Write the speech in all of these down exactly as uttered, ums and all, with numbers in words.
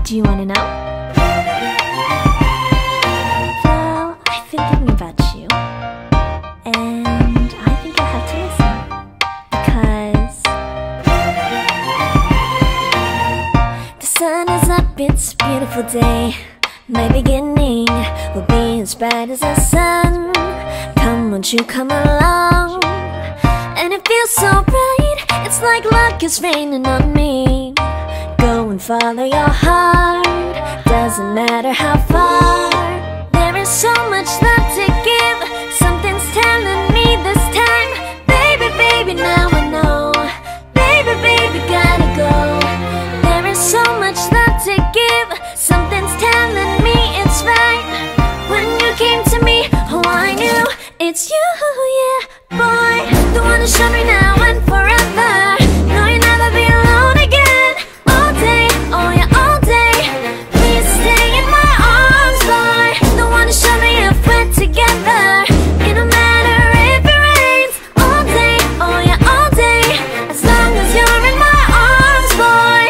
Do you wanna know? Well, I've been thinking about you, and I think I'll have to listen, because the sun is up, it's a beautiful day. My beginning will be as bright as the sun. Come, won't you come along? And it feels so bright, it's like luck is raining on me. Go and follow your heart, doesn't matter how far. There is so much love to give, something's telling me this time. Baby, baby, now I know. Baby, baby, gotta go. There is so much love to give, something's telling me it's right. When you came to me, oh I knew it's you, yeah, boy. The one to show me now and forever. No, you'll never be alone again. All day, oh yeah, all day. Please stay in my arms, boy. The one to show me if we're together. It don't matter if it rains. All day, oh yeah, all day. As long as you're in my arms, boy.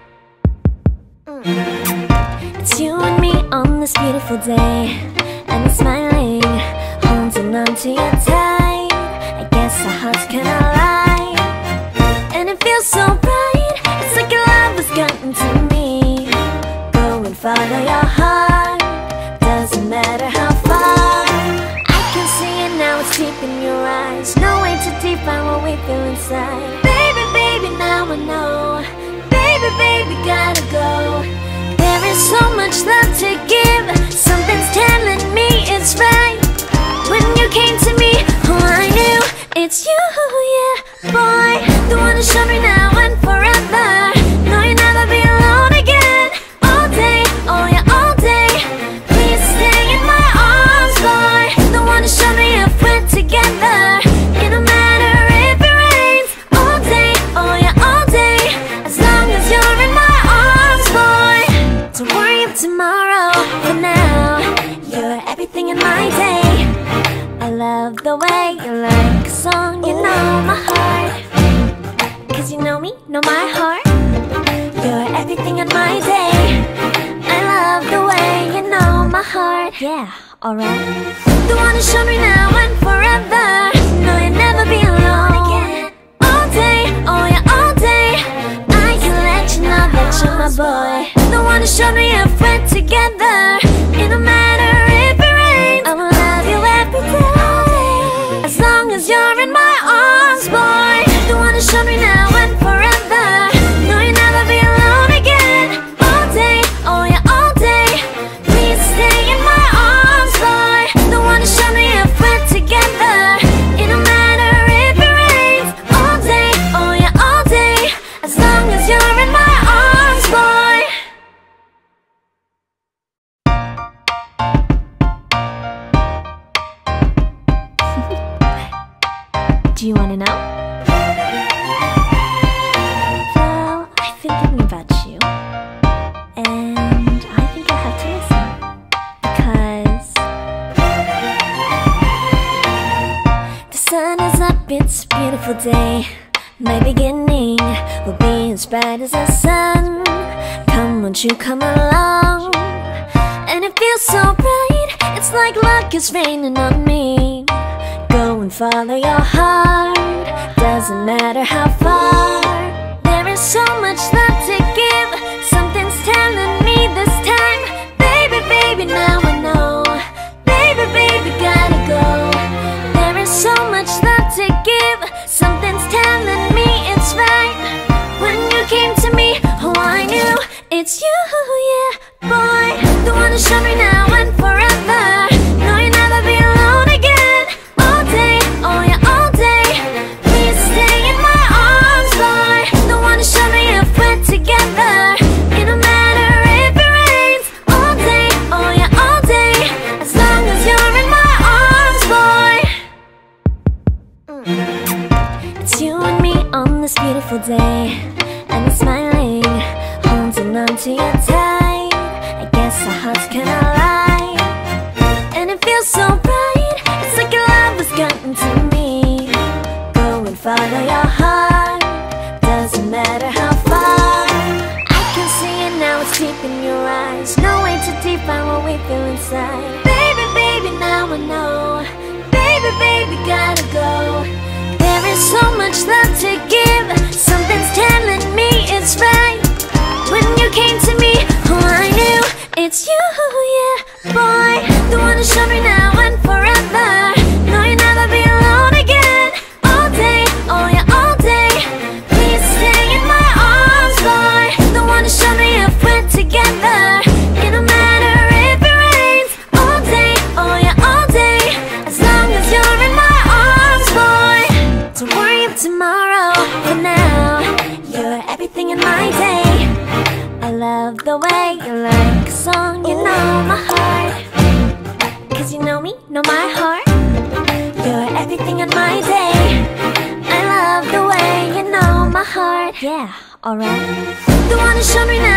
mm. It's you and me on this beautiful day, and I'm smiling, holding on to you tight. I guess our hearts can align, and it feels so bright. It's like your love has gotten to me. Go and follow your heart, doesn't matter how far. I can see it now, it's deep in your eyes. No way to define what we feel inside. Baby, baby, now I know. Baby, baby, gotta go. There is so much love to give, something's telling me it's right. When you came to me, oh I knew it's you, yeah, boy. The one to show me now and forever. No, you'll never be alone again. All day, oh yeah, all day. Please stay in my arms, boy. The one to show me if we're together. It don't matter if it rains. All day, oh yeah, all day. As long as you're in my arms, boy. Don't worry of tomorrow, for now you're everything in my day. I love the way you like a song, you know my heart. Cause you know me, know my heart. You're everything in my day. I love the way you know my heart. Yeah, alright. The one to show me now and forever. No, you'll never be alone again. All day, oh yeah, all day. I can let you know that you're my boy. The one to show me if we're together. It don't matter if it rains. I will love you every day. As long as you're in my arms, boy. The one to show me now and forever. No, you'll never be alone again. All day, oh yeah, all day. Please stay in my arms, boy. The one to show me if we're together. It don't matter if it rains. All day, oh yeah, all day. As long as you're in my arms, boy. Do you wanna know? Well, I've been thinking about you, and I think I'll have to listen, because the sun is up, it's a beautiful day. My beginning will be as bright as the sun. Come, won't you come along? And it feels so bright, it's like luck is raining on me. Go and follow your heart, doesn't matter how far. There is so much love to give, something's telling me this time. Baby, baby, now I know. Baby, baby, gotta go. There is so much love to give, something's telling me it's right. When you came to me, oh I knew it's you, yeah, boy. The one to show me now and forever. No, you'll never be alone again. All day, oh yeah, all day. Please stay in my arms, boy. The one to show me if we're together. It don't matter if it rains. All day, oh yeah, all day. As long as you're in my arms, boy. mm. It's you and me on this beautiful day, and I'm smiling, holding on to you tight. I guess our hearts can align, and it feels so bright. It's like your love has gotten to me. Go and follow your heart, doesn't matter how far. I can see it now, it's deep in your there's no way to define what we feel inside. Baby, baby, now I know. Baby, baby, gotta go. There is so much love to give. Something's telling me it's right. When you came to me, oh, I knew it's you, yeah, boy. The one who showed me now and forever. No, you'll never be alone again. All day, oh yeah, all day. Please stay in my arms, boy. The one who showed me if we're together. It don't matter if it rains. All day, oh yeah, all day. As long as you're in my arms, boy. Don't worry of tomorrow. For now, you're everything in my day. I love the way you like a song. You know my heart, cause you know me, know my heart. You're everything in my day. I love the way you know my heart. Yeah, alright. The one who showed me now